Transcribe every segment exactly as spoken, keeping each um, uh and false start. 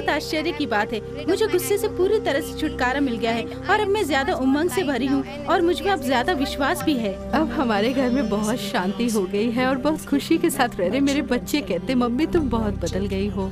बहुत आश्चर्य की बात है, मुझे गुस्से से पूरी तरह से छुटकारा मिल गया है और अब मैं ज्यादा उमंग से भरी हूँ और मुझ में अब ज्यादा विश्वास भी है। अब हमारे घर में बहुत शांति हो गई है और बहुत खुशी के साथ रह रहे। मेरे बच्चे कहते मम्मी तुम बहुत बदल गई हो।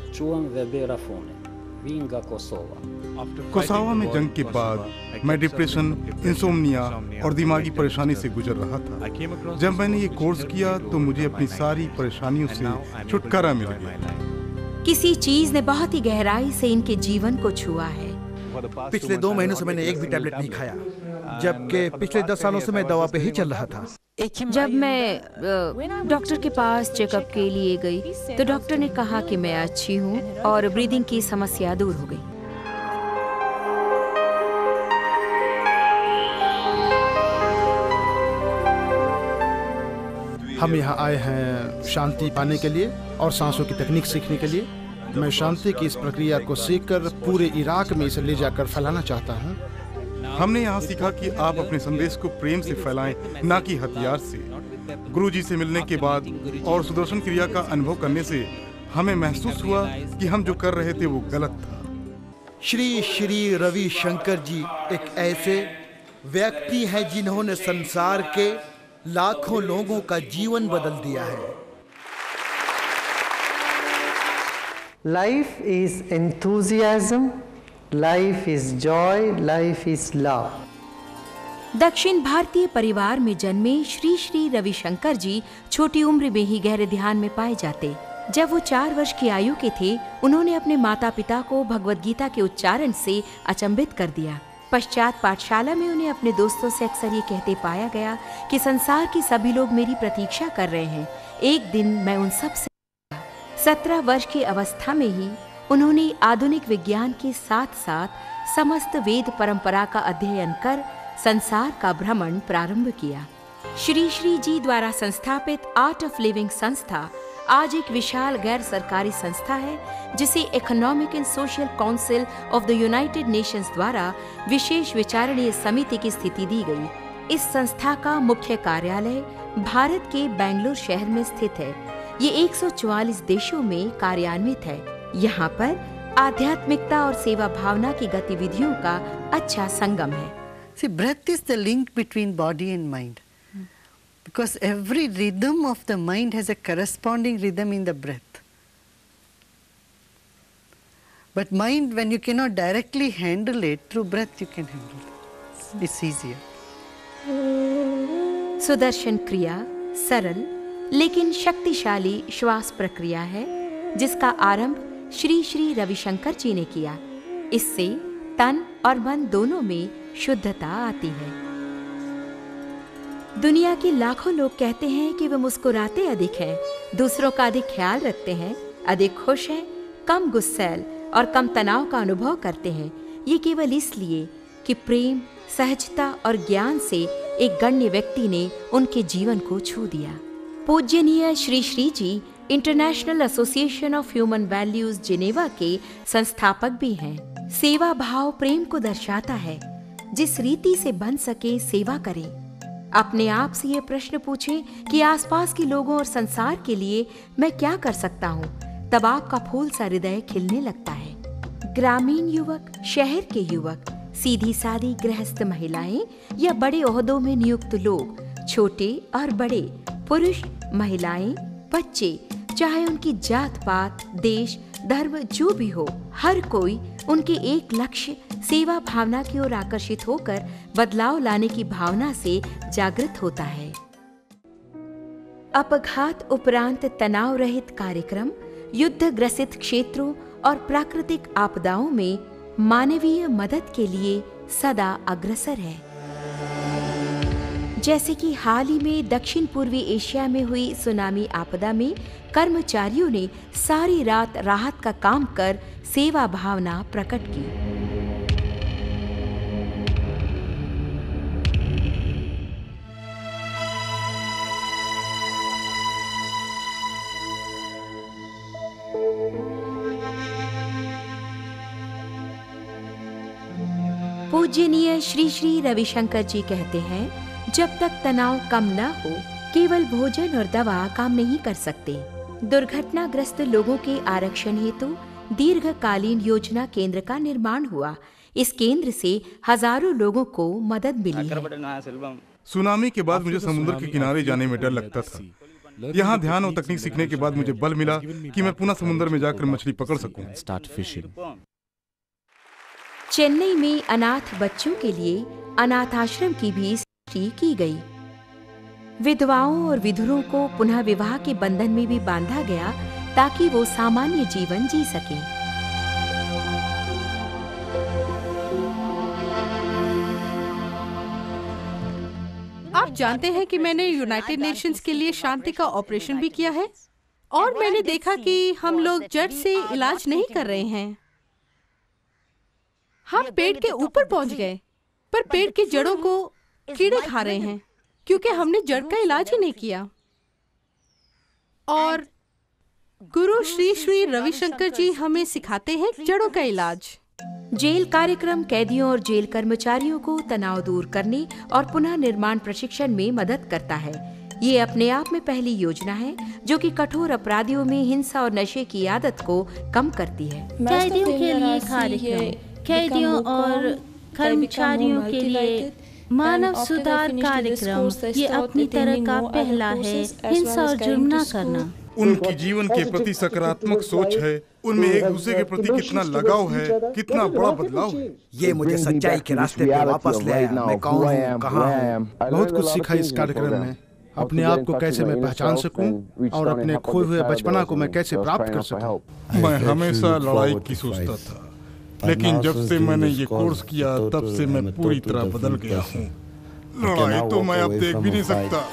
कोसोवो में जंग के बाद मैं डिप्रेशन, इंसोम्निया और दिमागी परेशानी से गुजर रहा था। जब मैंने ये कोर्स किया तो मुझे अपनी सारी परेशानियों से छुटकारा मिल गया। किसी चीज ने बहुत ही गहराई से इनके जीवन को छुआ है। पिछले दो महीनों से मैंने एक भी टैबलेट नहीं खाया, जबकि पिछले दस सालों से मैं दवा पे ही चल रहा था। जब मैं डॉक्टर के पास चेकअप के लिए गई तो डॉक्टर ने कहा कि मैं अच्छी हूँ और ब्रीदिंग की समस्या दूर हो गई। हम यहाँ आए हैं शांति पाने के लिए और सांसों की तकनीक सीखने के लिए। मैं शांति की इस प्रक्रिया को सीखकर पूरे इराक में इसे ले जाकर फैलाना चाहता हूँ। हमने यहाँ सीखा कि आप अपने संदेश को प्रेम से फैलाएं, ना कि हथियार से। गुरुजी से मिलने के बाद और सुदर्शन क्रिया का अनुभव करने से हमें महसूस हुआ कि हम जो कर रहे थे वो गलत था। श्री श्री रवि शंकर जी एक ऐसे व्यक्ति हैं जिन्होंने संसार के लाखों लोगों का जीवन बदल दिया है। Life is enthusiasm, life is joy, life is love. दक्षिण भारतीय परिवार में जन्मे श्री श्री रविशंकर जी छोटी उम्र में ही गहरे ध्यान में पाए जाते। जब वो चार वर्ष की आयु के थे, उन्होंने अपने माता पिता को भगवद गीता के उच्चारण से अचंभित कर दिया। पश्चात पाठशाला में उन्हें अपने दोस्तों से अक्सर ये कहते पाया गया कि संसार के सभी लोग मेरी प्रतीक्षा कर रहे हैं, एक दिन मैं उन सब से। सत्रह वर्ष की अवस्था में ही उन्होंने आधुनिक विज्ञान के साथ साथ समस्त वेद परंपरा का अध्ययन कर संसार का भ्रमण प्रारंभ किया। श्री श्री जी द्वारा संस्थापित आर्ट ऑफ लिविंग संस्था आज एक विशाल गैर सरकारी संस्था है, जिसे Economic and Social Council of the United Nations द्वारा विशेष विचारणीय समिति की स्थिति दी गई। इस संस्था का मुख्य कार्यालय भारत के बेंगलुरु शहर में स्थित है। ये एक सौ चौवालीस देशों में कार्यान्वित है। यहाँ पर आध्यात्मिकता और सेवा भावना की गतिविधियों का अच्छा संगम है। See, breath is the link between body and mind. Because every rhythm of the mind has a corresponding rhythm in the breath. But mind, when you cannot directly handle it, through breath you can handle it. It's easier. Sudarshan क्रिया सरल लेकिन शक्तिशाली श्वास प्रक्रिया है, जिसका आरंभ श्री श्री रविशंकर जी ने किया। इससे तन और मन दोनों में शुद्धता आती है। दुनिया के लाखों लोग कहते हैं कि वे मुस्कुराते अधिक हैं, दूसरों का अधिक ख्याल रखते हैं, अधिक खुश हैं, कम गुस्सैल और कम तनाव का अनुभव करते हैं। ये केवल इसलिए कि प्रेम, सहजता और ज्ञान से एक गण्य व्यक्ति ने उनके जीवन को छू दिया। पूज्यनीय Shri Shri ji International Association of Human Values Geneva के संस्थापक भी हैं। सेवा भाव प्रेम को दर्शाता है। जिस रीति से बन सके सेवा करें। अपने आप से ये प्रश्न पूछें कि आसपास के लोगों और संसार के लिए मैं क्या कर सकता हूँ, तब आपका फूल सा हृदय खिलने लगता है। ग्रामीण युवक, शहर के युवक, सीधी सादी गृहस्थ महिलाएं या बड़े ओहदों में नियुक्त लोग, छोटे और बड़े, पुरुष, महिलाएं, बच्चे, चाहे उनकी जात पात, देश, धर्म जो भी हो, हर कोई उनके एक लक्ष्य सेवा भावना की ओर आकर्षित होकर बदलाव लाने की भावना से जागृत होता है। अपघात उपरांत तनाव रहित कार्यक्रम युद्ध ग्रसित क्षेत्रों और प्राकृतिक आपदाओं में मानवीय मदद के लिए सदा अग्रसर है। जैसे कि हाल ही में दक्षिण पूर्वी एशिया में हुई सुनामी आपदा में कर्मचारियों ने सारी रात राहत का काम कर सेवा भावना प्रकट की। पूज्यनीय श्री श्री रविशंकर जी कहते हैं, जब तक तनाव कम न हो, केवल भोजन और दवा काम नहीं कर सकते। दुर्घटनाग्रस्त लोगों के आरक्षण हेतु दीर्घकालीन योजना केंद्र का निर्माण हुआ। इस केंद्र से हजारों लोगों को मदद मिली है। सुनामी के बाद मुझे समुद्र के किनारे जाने में डर लगता था। यहाँ ध्यान और तकनीक सीखने के बाद मुझे बल मिला कि मैं पुनः समुद्र में जाकर मछली पकड़ सकूं। चेन्नई में अनाथ बच्चों के लिए अनाथ आश्रम की भी सृष्टि की गई। विधवाओं और विधुरों को पुनः विवाह के बंधन में भी बांधा गया ताकि वो सामान्य जीवन जी सकें। आप जानते हैं कि मैंने यूनाइटेड नेशंस के लिए शांति का ऑपरेशन भी किया है और मैंने देखा कि हम लोग जड़ से इलाज नहीं कर रहे हैं। हम पेड़ के ऊपर पहुंच गए पर पेड़ की जड़ों को कीड़े खा रहे हैं क्योंकि हमने जड़ का इलाज ही नहीं किया। और गुरु श्री श्री रविशंकर जी हमें सिखाते हैं जड़ों का इलाज। जेल कार्यक्रम कैदियों और जेल कर्मचारियों को तनाव दूर करने और पुनः निर्माण प्रशिक्षण में मदद करता है। ये अपने आप में पहली योजना है जो कि कठोर अपराधियों में हिंसा और नशे की आदत को कम करती है। कैदियों के लिए कार्यक्रम, कैदियों और कर्मचारियों के लिए मानव सुधार कार्यक्रम, ये अपनी तरह का पहला है। हिंसा और जुर्म न करना। उनकी जीवन के प्रति सकारात्मक सोच है, उनमें एक दूसरे के प्रति कितना लगाव है, कितना बड़ा बदलाव है। ये मुझे सच्चाई के रास्ते पे वापस ले आया। मैं कौन हूँ, कहाँ हूँ। बहुत कुछ सीखा इस कार्यक्रम में। अपने आप को कैसे मैं पहचान सकूं और अपने खोए हुए बचपना को मैं कैसे प्राप्त कर सकूं। मैं हमेशा लड़ाई की सोचता था, लेकिन जब से मैंने ये कोर्स किया तब से मैं पूरी तरह बदल गया हूँ। लड़ाई तो मैं अब देख भी नहीं सकता।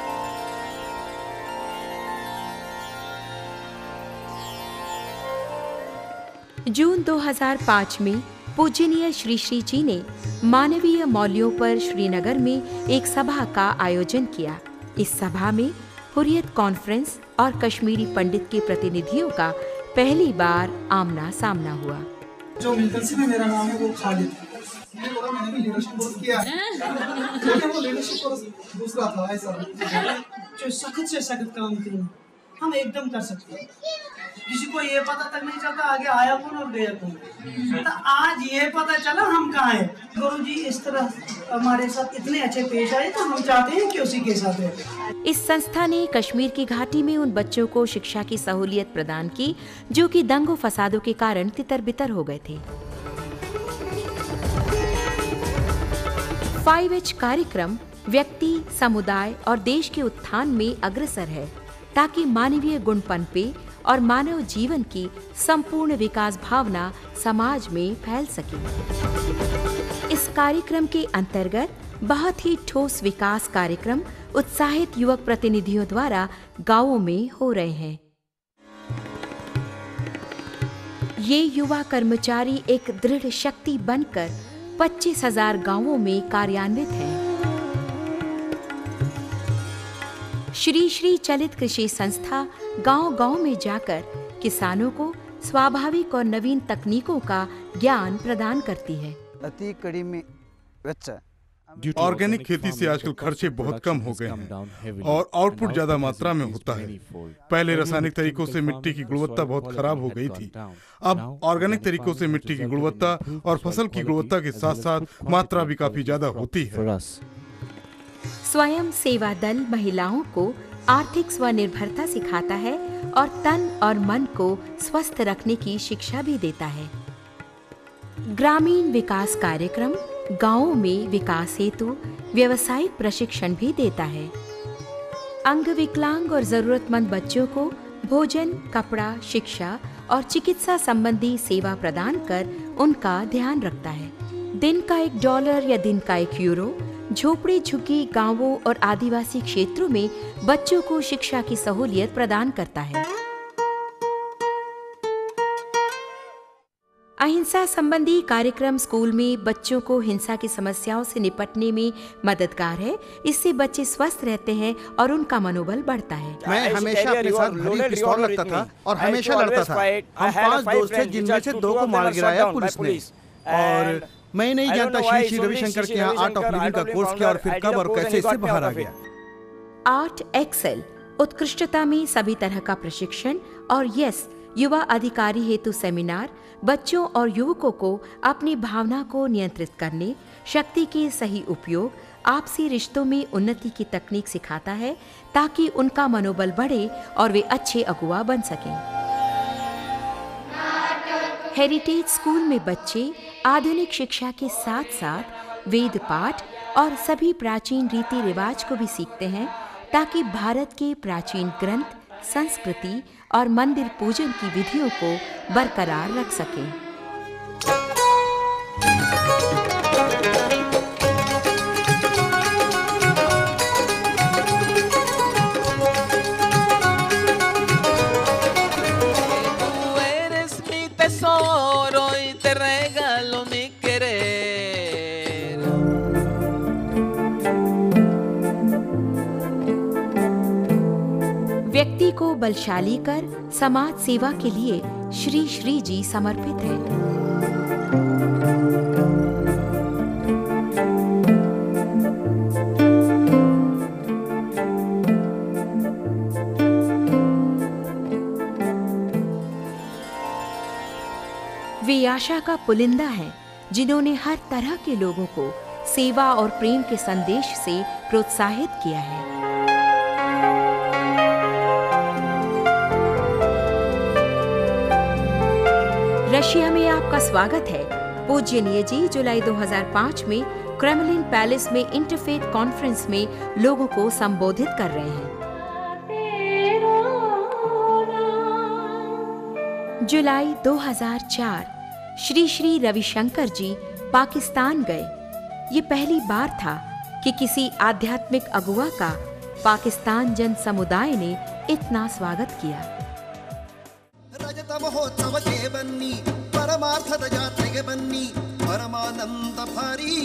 जून दो हज़ार पाँच में पूजनीय श्री श्री जी ने मानवीय मूल्यों पर श्रीनगर में एक सभा का आयोजन किया। इस सभा में हुर्रियत कॉन्फ्रेंस और कश्मीरी पंडित के प्रतिनिधियों का पहली बार आमना सामना हुआ। जो मिलकर में मेरा नाम है वो खालिद। मैंने भी लीडरशिप कोर्स किया है। लेकिन वो लीडरशिप कोर्स दूसरा था, ऐसा जो सख्त से सख्त काम किया हम एकदम कर सकते हैं। किसी को ये पता तक नहीं चलता आगे आया कौन और गया कौन। तो आज ये पता चला हम कहाँ हैं। गुरु जी इस तरह हमारे साथ इतने अच्छे पेश आए तो हम चाहते हैं कि उसी के साथ है। इस संस्था ने कश्मीर की घाटी में उन बच्चों को शिक्षा की सहूलियत प्रदान की जो कि दंगों फसादों के कारण तितर बितर हो गए थे। फाइव एच कार्यक्रम व्यक्ति, समुदाय और देश के उत्थान में अग्रसर है ताकि मानवीय गुण पनपे और मानव जीवन की संपूर्ण विकास भावना समाज में फैल सके। इस कार्यक्रम के अंतर्गत बहुत ही ठोस विकास कार्यक्रम उत्साहित युवक प्रतिनिधियों द्वारा गांवों में हो रहे हैं। ये युवा कर्मचारी एक दृढ़ शक्ति बनकर पच्चीस हजार गांवों में कार्यान्वित हैं। श्री श्री चलित कृषि संस्था गांव-गांव में जाकर किसानों को स्वाभाविक और नवीन तकनीकों का ज्ञान प्रदान करती है। अति कड़ी में ऑर्गेनिक खेती से आजकल खर्चे बहुत कम हो गए हैं और आउटपुट ज्यादा मात्रा में होता है। पहले रासायनिक तरीकों से मिट्टी की गुणवत्ता बहुत खराब हो गई थी। अब ऑर्गेनिक तरीकों से मिट्टी की गुणवत्ता और फसल की गुणवत्ता के साथ साथ मात्रा भी काफी ज्यादा होती है। स्वयं सेवा दल महिलाओं को आर्थिक स्वनिर्भरता सिखाता है और तन और मन को स्वस्थ रखने की शिक्षा भी देता है। ग्रामीण विकास कार्यक्रम गांवों में विकास हेतु व्यावसायिक प्रशिक्षण भी देता है। अंग विकलांग और जरूरतमंद बच्चों को भोजन, कपड़ा, शिक्षा और चिकित्सा संबंधी सेवा प्रदान कर उनका ध्यान रखता है। दिन का एक डॉलर या दिन का एक यूरो झोपड़ी झुग्गी गांवों और आदिवासी क्षेत्रों में बच्चों को शिक्षा की सहूलियत प्रदान करता है। अहिंसा संबंधी कार्यक्रम स्कूल में बच्चों को हिंसा की समस्याओं से निपटने में मददगार है। इससे बच्चे स्वस्थ रहते हैं और उनका मनोबल बढ़ता है। मैं हमेशा अपने साथ भारी पिस्तौल रखता था और हमेशा लड़ता था। हम पांच दोस्त थे जिनमें से दो को मार गिराया पुलिस ने। और मैं नहीं जानता श्री श्री रविशंकर के यहाँ आर्ट ऑफ लिविंग का कोर्स किया और फिर कब और कैसे इससे बाहर आ गया। आर्ट एक्सेल उत्कृष्टता में सभी तरह का प्रशिक्षण और यस युवा अधिकारी हेतु सेमिनार बच्चों और युवकों को अपनी भावना को नियंत्रित करने, शक्ति के सही उपयोग, आपसी रिश्तों में उन्नति की तकनीक सिखाता है ताकि उनका मनोबल बढ़े और वे अच्छे अगुवा बन सकें। हेरिटेज स्कूल में बच्चे आधुनिक शिक्षा के साथ साथ वेद पाठ और सभी प्राचीन रीति रिवाज को भी सीखते हैं ताकि भारत के प्राचीन ग्रंथ, संस्कृति और मंदिर पूजन की विधियों को बरकरार रख सकें। व्यक्ति को बलशाली कर समाज सेवा के लिए श्री श्री जी समर्पित है। वे आशा का पुलिंदा हैं जिन्होंने हर तरह के लोगों को सेवा और प्रेम के संदेश से प्रोत्साहित किया है। रशिया में आपका स्वागत है। पूज्यनीय जी जुलाई दो हज़ार पाँच में क्रेमलिन पैलेस में इंटरफेथ कॉन्फ्रेंस में लोगों को संबोधित कर रहे हैं। जुलाई दो हज़ार चार श्री श्री रविशंकर जी पाकिस्तान गए। ये पहली बार था कि किसी आध्यात्मिक अगुवा का पाकिस्तान जन समुदाय ने इतना स्वागत किया। महोत्सव के बन्नी परमार्थद जात्रेगे बन्नी परमानंद भरी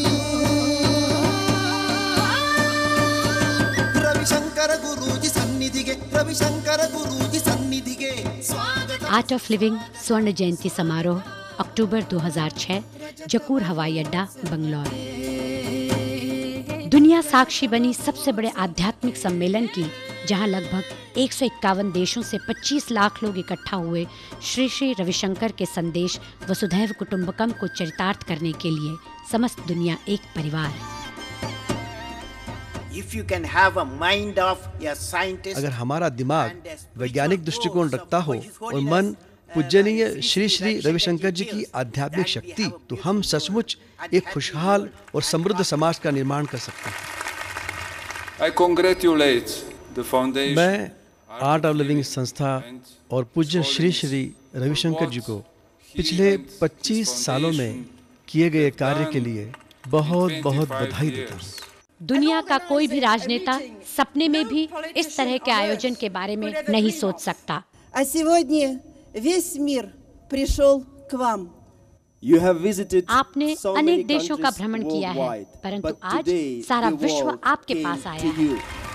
रविशंकर गुरुजी सन्निधिगे रविशंकर गुरुजी सन्निधिगे स्वागत। आर्ट ऑफ लिविंग स्वर्ण जयंती समारोह अक्टूबर दो हज़ार छह, जकूर हवाई अड्डा, बंगलौर। दुनिया साक्षी बनी सबसे बड़े आध्यात्मिक सम्मेलन की, जहां लगभग एक सौ इक्यावन देशों से पच्चीस लाख लोग इकट्ठा हुए श्री श्री रविशंकर के संदेश वसुधैव कुटुंबकम को चरितार्थ करने के लिए समस्त दुनिया एक परिवार है। If you can have a mind of a scientist, अगर हमारा दिमाग वैज्ञानिक दृष्टिकोण रखता हो और मन पूजनीय श्री श्री रविशंकर जी की आध्यात्मिक शक्ति, तो हम सचमुच एक खुशहाल और समृद्ध समाज का निर्माण कर सकते हैं। I congratulate the foundation, मैं आर्ट ऑफ लिविंग संस्था और पूज्य श्री श्री रविशंकर जी को पिछले पच्चीस सालों में किए गए कार्य के लिए बहुत बहुत बधाई देता हूँ। दुनिया का कोई भी राजनेता सपने में भी इस तरह के आयोजन के बारे में नहीं सोच सकता। आपने अनेक देशों का भ्रमण किया है, परंतु आज सारा विश्व आपके पास आया है।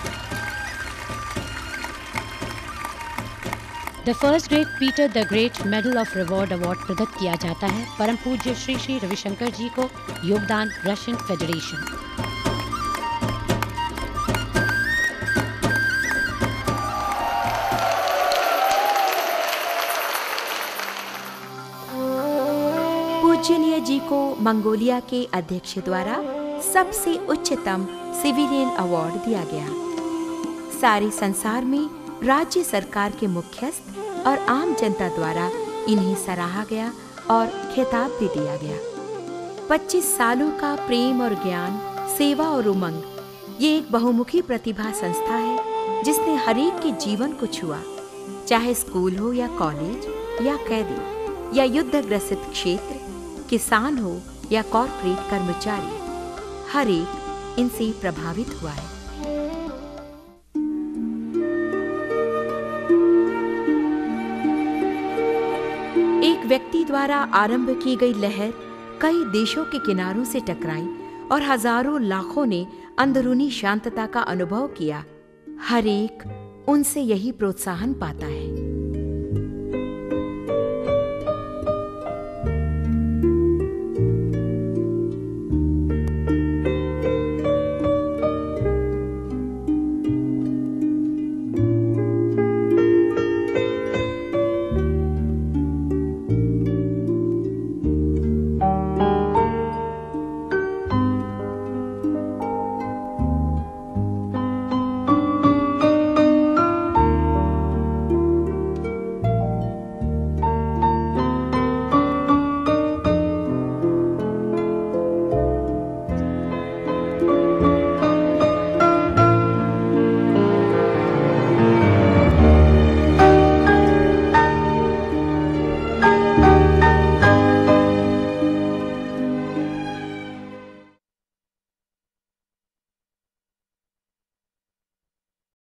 The first great Peter the Great medal of reward award प्रदत्त किया जाता है परम पूज्य श्री श्री रविशंकर जी को योगदान रशियन फेडरेशन। पूजनीय जी को मंगोलिया के अध्यक्ष द्वारा सबसे उच्चतम सिविलियन अवार्ड दिया गया। सारे संसार में राज्य सरकार के मुख्यस्थ और आम जनता द्वारा इन्हें सराहा गया और खिताब भी दिया गया। पच्चीस सालों का प्रेम और ज्ञान, सेवा और उमंग, ये एक बहुमुखी प्रतिभा संस्था है जिसने हरेक के जीवन को छुआ, चाहे स्कूल हो या कॉलेज या कैदी या युद्धग्रसित क्षेत्र, किसान हो या कॉर्पोरेट कर्मचारी, हर एक इनसे प्रभावित हुआ है। एक व्यक्ति द्वारा आरंभ की गई लहर कई देशों के किनारों से टकराई और हजारों लाखों ने अंदरूनी शांतता का अनुभव किया। हर एक उनसे यही प्रोत्साहन पाता है।